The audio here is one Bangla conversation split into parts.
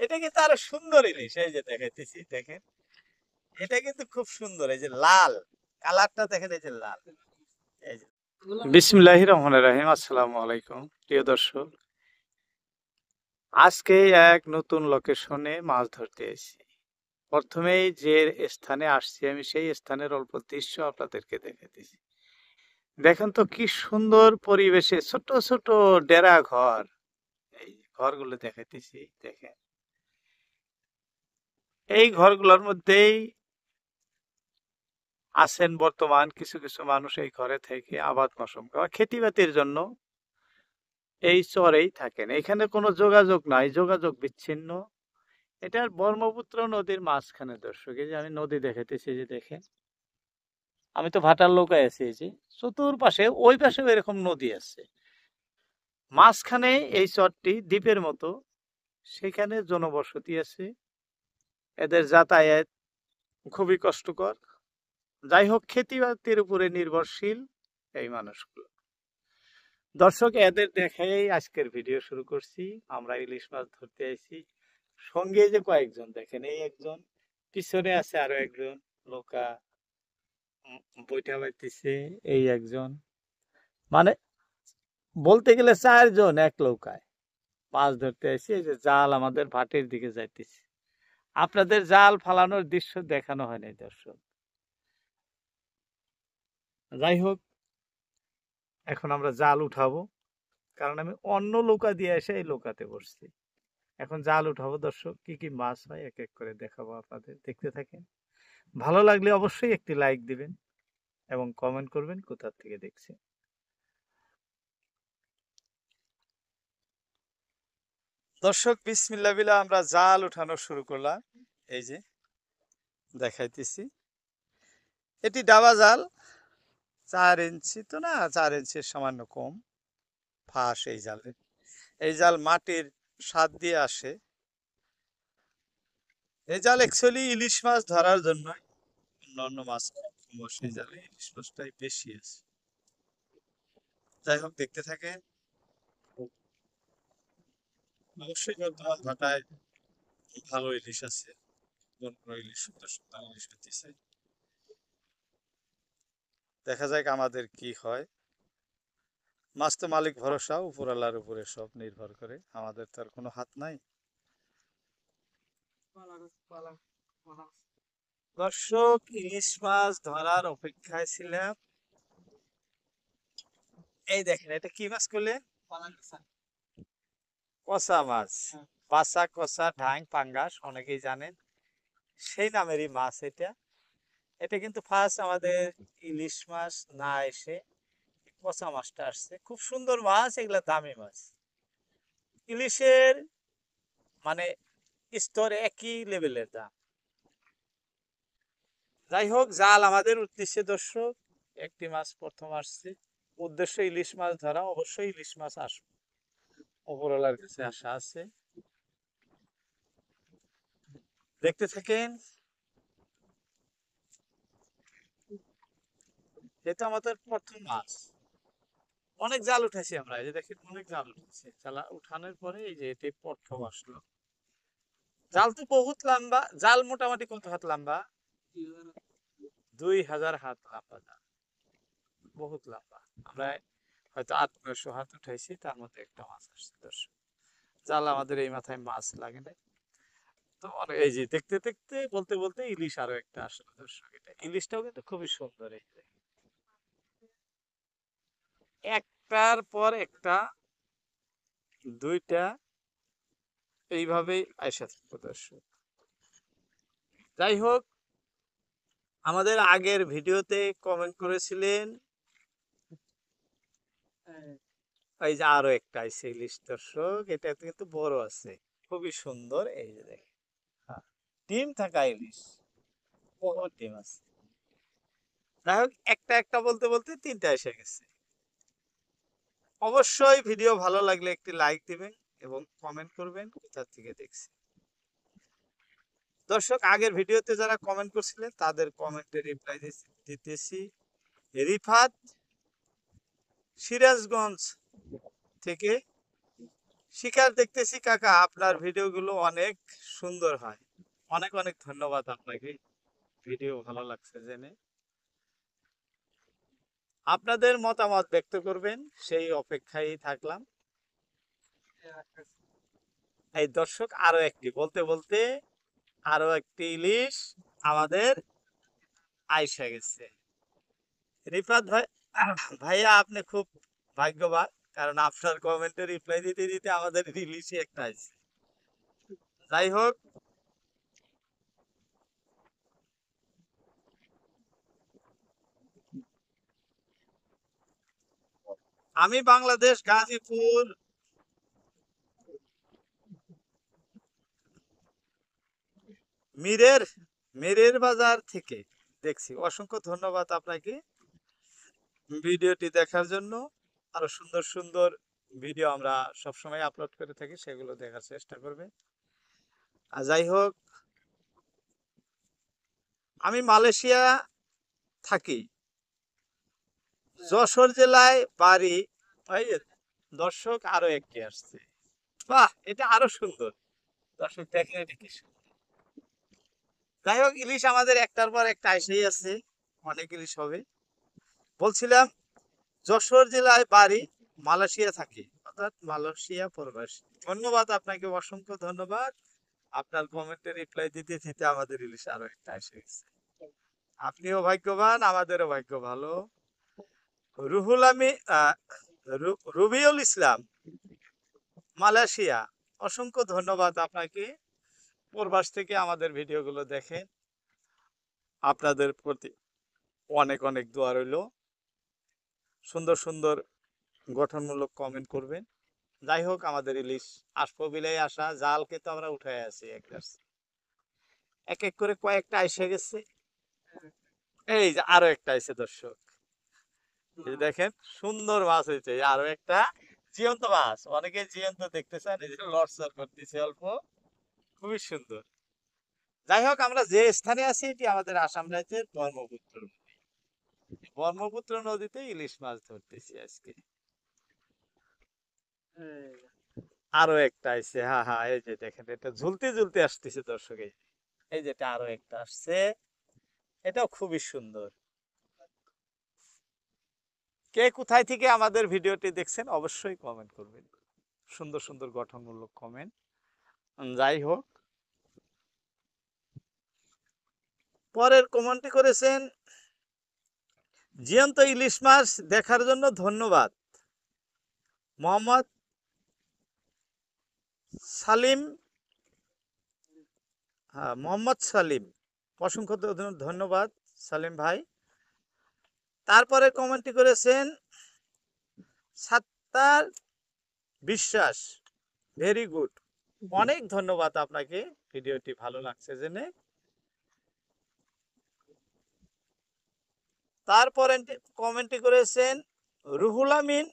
এটা কিন্তু আরো সুন্দর ইলিশ, এই যে দেখাইতেছি দেখেন, এটা কিন্তু খুব সুন্দর, এই যে লাল কালারটা দেখেন, এই যে লাল, এই যে। বিসমিল্লাহির রহমানির রহিম। আসসালামু আলাইকুম প্রিয় দর্শক, আজকে এক নতুন লোকেশনে মাছ ধরতে এসেছি। প্রথমেই যে স্থানে আসছি আমি, সেই স্থানের অল্প দৃশ্য আপনাদেরকে দেখাইতেছি। দেখেন তো কি সুন্দর পরিবেশে ছোট ছোট ডেরা ঘর, এই ঘরগুলো দেখাইতেছি দেখেন। এই ঘরগুলোর মধ্যেই আছেন বর্তমান কিছু কিছু মানুষ, এই ঘরে থেকে আবাদ মৌসুম বা খেতিবাতির জন্য এই চরেই থাকেন। এখানে কোনো যোগাযোগ নাই, যোগাযোগ বিচ্ছিন্ন। এটার ব্রহ্মপুত্র নদীর মাঝখানে দর্শক, এই যে আমি নদী দেখাইতেছি, যে দেখেন আমি তো ভাটার নৌকায় আছি, এই যে চতুর্পাশে ওই পাশেও এরকম নদী আছে, মাঝখানে এই চরটি দ্বীপের মতো, সেখানে জনবসতি আছে, এদের যাতায়াত খুবই কষ্টকর। যাই হোক, খেতিবাতির উপরে নির্ভরশীল এই মানুষগুলো। দর্শক, এদের দেখাই আজকের ভিডিও শুরু করছি। আমরা ইলিশ মাছ ধরতে আইছি, সঙ্গে যে কয়েকজন দেখেন, এই একজন, পিছনে আছে আরো একজন লোকা বইটা বাইতেছে, এই একজন, মানে বলতে গেলে চারজন এক নৌকায় মাছ ধরতে আসি। এই যে জাল আমাদের ভাটির দিকে যাইতেছে, আপনাদের জাল ফালানোর দৃশ্য দেখানো হয় নাই দর্শক। যাই হোক, এখন আমরা জাল উঠাবো, কারণ আমি অন্য নৌকা দিয়ে এসে এই নৌকাতে বসছি। এখন জাল উঠাবো দর্শক, কি কি মাছ হয় এক এক করে দেখাবো আপনাদের, দেখতে থাকেন। ভালো লাগলে অবশ্যই একটি লাইক দিবেন এবং কমেন্ট করবেন কোথা থেকে দেখছেন। দর্শক, বিসমিল্লাহ বিল্লাহ, আমরা জাল উঠানো শুরু করলাম। এই যে দেখাইতেছি, এটি ডাবা জাল, 4 ইঞ্চি তো না, 4 ইঞ্চির সামান্য কম ফাঁস এই জালে। এই জাল মাটির স্বাদ দিয়ে আসে। এই জাল অ্যাকচুয়ালি ইলিশ মাছ ধরার জন্য, অন্যান্য মাছ কম, সেই জালে ইলিশ মাছটাই বেশি আছে। যাই হোক, দেখতে থাকেন। অবশ্যই বর্তমান ভাটায় ভালো ইলিশ আছে, ইলিশ সুন্দর সুন্দর ইলিশ হইতেছে। দেখা যাক আমাদের কি হয়। মাছ তো মালিক ভরসা, উপরওয়ালার উপরে সব নির্ভর করে, আমাদের তো আর কোনো হাত নাই। দর্শক, ইলিশ মাছ ধরার অপেক্ষায় ছিলাম। এই দেখেন, এটা কি মাছ করলে? কষা মাছ, পাসা, কষা, ঢাং, পাঙ্গাস, অনেকেই জানেন, সেই নামেরই মাছ এটা। এটা কিন্তু ফার্স্ট আমাদের ইলিশ মাছ না এসে কষা মাছটা আসছে। খুব সুন্দর মাছ, এগুলা দামি মাছ। ইলিশের মানে স্তর একই লেভেলের দাম। যাই হোক, জাল আমাদের উদ্দেশ্যে দর্শক, একটি মাছ প্রথম আসছে, উদ্দেশ্য ইলিশ মাছ ধরা। অবশ্যই ইলিশ মাছ আসবে, উপরওয়ালার কাছে আশা আছে। দেখতে থাকেন। এটা আমাদের প্রথম মাছ। অনেক জাল উঠেছি আমরা, এই যে দেখেন অনেক জাল উঠেছে। জাল উঠানোর পরে এই যে এটি প্রথম আসলো। জাল তো বহুত লম্বা, জাল মোটামুটি কত হাত লম্বা? 2000 হাত লম্বা জাল, বহুত লম্বা। আমরা হয়তো 800-900 হাত উঠাইছি, তার মধ্যে একটা মাছ আসছে দর্শক। জাল আমাদের এই মাথায় মাছ লাগে না। তো এই যে দেখতে দেখতে বলতে বলতে ইলিশ আরো একটা আসলো দর্শক। এটা ইলিশটাও কিন্তু খুবই সুন্দর, এই যে একটার পর একটা, দুইটা, এইভাবেই আইসা থাকবো দর্শক। যাই হোক, আমাদের আগের ভিডিওতে কমেন্ট করেছিলেন, এই যে আরো একটা আইসে ইলিশ দর্শক, এটা কিন্তু বড় আছে, খুবই সুন্দর। এই যে দেখেন, হ্যাঁ, ডিম থাকা ইলিশ, বড় ডিম আছে। যাই হোক, একটা একটা বলতে বলতে তিনটা এসে গেছে। অবশ্যই ভিডিও ভালো লাগলে একটি লাইক দিবেন এবং কমেন্ট করবেন কোথা থেকে দেখছি। দর্শক, আগের ভিডিওতে যারা কমেন্ট করছিলেন তাদের কমেন্টে রিপ্লাই দিতেছি। রিফাত সিরাজগঞ্জ থেকে, শিকার দেখতেছি কাকা, আপনার ভিডিওগুলো অনেক সুন্দর হয়। অনেক অনেক ধন্যবাদ আপনাকে, ভিডিও ভালো লাগছে জেনে। আপনাদের মতামত ব্যক্ত করবেন, সেই অপেক্ষায় থাকলাম। এই দর্শক, আরো একটি বলতে বলতে আরো একটি ইলিশ আমাদের আইসা গেছে। রিফাত ভাই, ভাইয়া আপনি খুব ভাগ্যবান, কারণ আপনার কমেন্টে রিপ্লাই দিতে দিতে আমাদের ইলিশই একটা আছে। যাই হোক, আমি বাংলাদেশ গাজীপুর মিরের মিরের বাজার থেকে দেখছি। অসংখ্য ধন্যবাদ আপনাকে ভিডিওটি দেখার জন্য। আরো সুন্দর সুন্দর ভিডিও আমরা সবসময় আপলোড করে থাকি, সেগুলো দেখার চেষ্টা করবেন। আর যাই হোক, আমি মালয়েশিয়া থাকি, যশোর জেলায় বাড়ি। এই যে দর্শক, আরো একটি আসছে। বাহ, এটা আরো সুন্দর। দর্শক দেখেন এটা কি সুন্দর। যাই হোক, ইলিশ আমাদের একটার পর একটা এসেই আছে, অনেক ইলিশ হবে। বলছিলাম, যশোর জেলায় বাড়ি, মালয়েশিয়া থাকি, অর্থাৎ মালয়েশিয়া প্রবাসী। ধন্যবাদ আপনাকে, অসংখ্য ধন্যবাদ। আপনার কমেন্টে রিপ্লাই দিতে দিতে আমাদের ইলিশ আরো একটা এসে গেছে। আপনিও ভাগ্যবান, আমাদেরও ভাগ্য ভালো। রুহুল আমি রুবিউল ইসলাম, মালয়েশিয়া, অসংখ্য ধন্যবাদ আপনাকে। প্রবাস থেকে আমাদের ভিডিওগুলো দেখেন, আপনাদের প্রতি অনেক অনেক দোয়া রইল। সুন্দর সুন্দর গঠনমূলক কমেন্ট করবেন। যাই হোক, আমাদের ইলিশ আসবো বিলাই আসা, জালকে তো আমরা উঠে আছি একটা, এক এক করে কয়েকটা এসে গেছে। এই যে আরো একটা এসে দর্শক, এই যে দেখেন, সুন্দর মাছ হয়েছে। এই আরো একটা জীবন্ত মাছ, অনেকে জীবন্ত দেখতে চান, এই যে লড়চড় করতেছে অল্প, খুবই সুন্দর। যাই হোক, আমরা যে স্থানে আছি এটি আমাদের আসাম রাজ্যের ব্রহ্মপুত্র নদী। ব্রহ্মপুত্র নদীতে ইলিশ মাছ ধরতেছি আজকে। আরো একটা আইছে, হ্যাঁ হ্যাঁ, এই যে দেখেন, এটা ঝুলতে ঝুলতে আসতেছে দর্শক। এই যেটা আরো একটা আসছে, এটাও খুবই সুন্দর। কে কোথায় থেকে আমাদের ভিডিওটি দেখছেন অবশ্যই কমেন্ট করবেন, সুন্দর সুন্দর গঠনমূলক কমেন্ট। যাই হোক, পরের কমেন্টটি করেছেন, জিয়ন্ত ইলিশ মাছ দেখার জন্য ধন্যবাদ, মোহাম্মদ সালিম। হ্যাঁ, মোহাম্মদ সালিম, অসংখ্য ধন্যবাদ সালিম ভাই। তারপরে কমেন্টটি করেছেন সাত্তার বিশ্বাস, ভেরি গুড, অনেক ধন্যবাদ আপনাকে, ভিডিওটি ভালো লাগছে জেনে। তারপরে কমেন্টটি করেছেন রুহুল আমিন,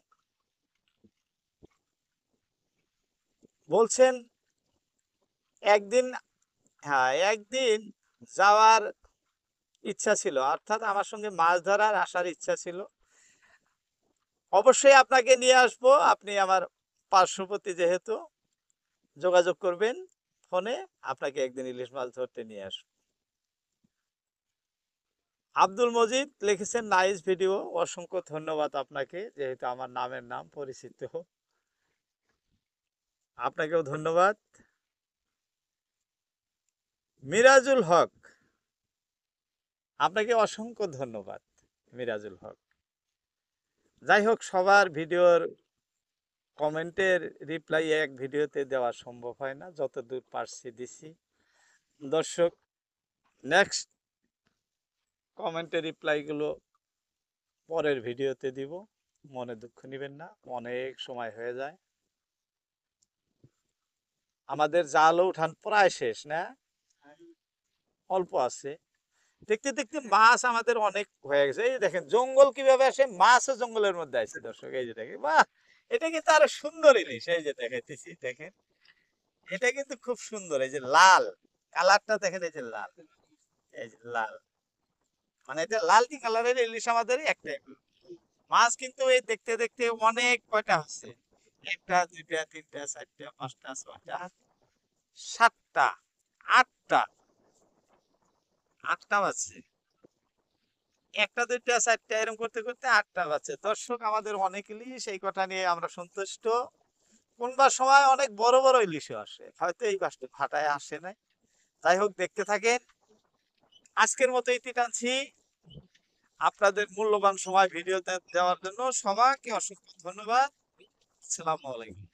বলছেন একদিন, হ্যাঁ একদিন যাওয়ার ইচ্ছা ছিল, অর্থাৎ আমার সঙ্গে মাছ ধরার আসার ইচ্ছা ছিল। অবশ্যই আপনাকে নিয়ে আসবো, আপনি আমার পার্শ্ববর্তী যেহেতু, যোগাযোগ করবেন ফোনে, আপনাকে একদিন ইলিশ মাছ ধরতে নিয়ে আসবো। আব্দুল মজিদ লিখেছেন নাইস ভিডিও, অসংখ্য ধন্যবাদ আপনাকে, যেহেতু আমার নামের নাম পরিচিত, আপনাকেও ধন্যবাদ। মিরাজুল হক, আপনাকে অসংখ্য ধন্যবাদ মিরাজুল হক। যাই হোক, সবার ভিডিওর কমেন্টের রিপ্লাই এক ভিডিওতে দেওয়া সম্ভব হয় না, যতদূর পারছি দিছি। দর্শক, নেক্সট কমেন্টের রিপ্লাইগুলো পরের ভিডিওতে দিব, মনে দুঃখ নেবেন না, অনেক সময় হয়ে যায়। আমাদের জালও উঠান প্রায় শেষ না, অল্প আছে। দেখতে দেখতে মাছ আমাদের অনেক হয়ে গেছে। এই দেখেন জঙ্গল কিভাবে আসে, মাছও জঙ্গলের মধ্যে আছে দর্শক। এই যে দেখেন, বাহ, এটা কিন্তু আরো সুন্দর ইলিশ। এই যে দেখাইতেছি, দেখেন, এটা কিন্তু খুব সুন্দর। এই যে লাল কালারটা দেখেন, এই যে লাল, এই যে লাল, মানে এটা লালটি কালারের ইলিশ আমাদের একটা মাছ। কিন্তু এই দেখতে দেখতে অনেক কয়টা হচ্ছে, একটা, দুইটা, তিনটা, চারটা, পাঁচটা, ছয়টা, সাতটা, আটটা, আটটা বাজছে। একটা, দুইটা, চারটা এরকম করতে করতে আটটা বাজছে। দর্শক আমাদের অনেকেরই সেই কথা নিয়ে আমরা সন্তুষ্ট। কোনবা সময় অনেক বড় বড় ইলিশও আসে, হয়তো এই পাশে ভাটায় আসে নাই। যাই হোক, দেখতে থাকেন। আজকের মতো ইতি টানছি। আপনাদের মূল্যবান সময় ভিডিওতে দেওয়ার জন্য সবাইকে অসংখ্য ধন্যবাদ। আসসালামু আলাইকুম।